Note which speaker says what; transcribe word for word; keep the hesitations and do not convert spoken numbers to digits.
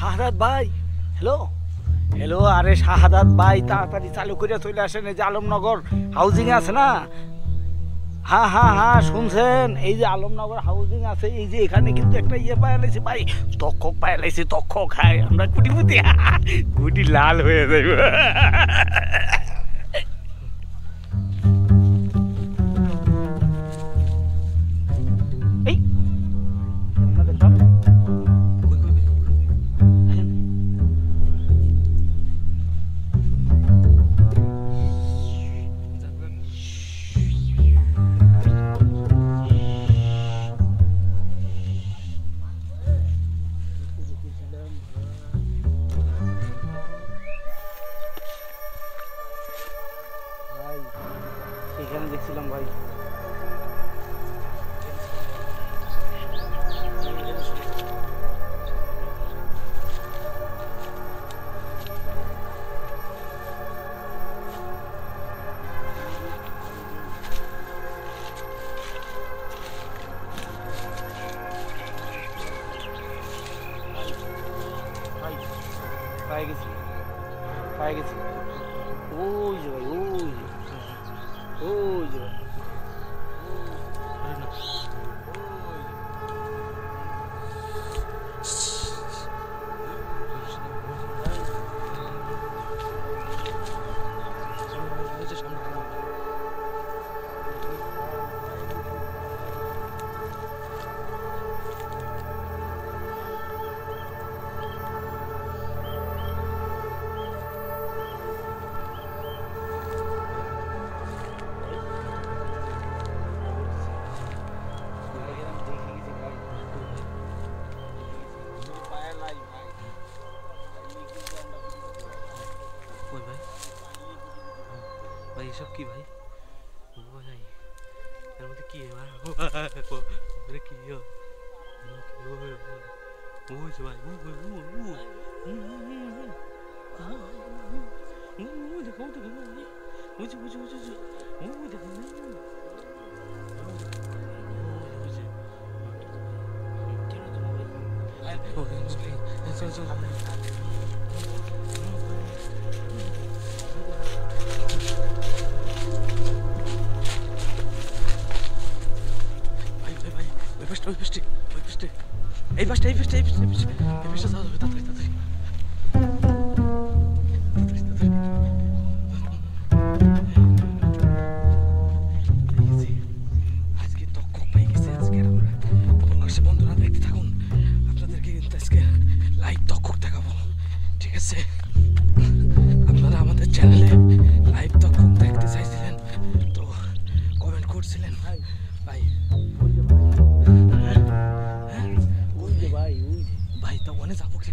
Speaker 1: শাহাদাত ভাই, hello hello, আরে শাহাদাত ভাই তাড়াতাড়ি চালু করে চলে আসেন। এই যে আলমনগর হাউজিং আছে না, হ্যাঁ হ্যাঁ হ্যাঁ শুনছেন, এই যে আলমনগর হাউজিং আছে, এই যে এখানে কিন্তু একটা ইয়ে পায়ে লাইছি ভাই, তক্ষক পায়ে লাইছি, তক্ষক খাই আমরা কুটিপুতি, কুটি লাল হয়ে যাইব। এই এখানে দেখছিলাম ভাই, পায়ে গেছি পায়ে গেছি ওই যে ভাই, ওই ওই যে ভাই,
Speaker 2: ভাই এসব কি ভাই? ও ভাই এর মধ্যে কি ভাই? ওরে কি ও ওই যে ভাই, ওই ওই ওই ওই দেখো দেখো, ওই যে ওই যে ওই যে ওই দেখো, চল চল ওই পাশে ওই পাশে এই পাশে এই পাশে এই পাশে এই পাশে এই পাশে যাও তাড়াতাড়ি তাড়াতাড়ি আজকে তক্ষক পাই গেছে। আজকে আমরা প্রকাশ্যে বন্ধুরা দেখতে থাকুন, আপনাদেরকে কিন্তু আজকে লাইভ তক্ষক দেখাবো, ঠিক আছে? আপনারা আমাদের চ্যানেলে লাইভ তক্ষক দেখতে চাইছিলেন তো কমেন্ট করছিলেন ভাই ভাই ভাই তো ওখানে যাবো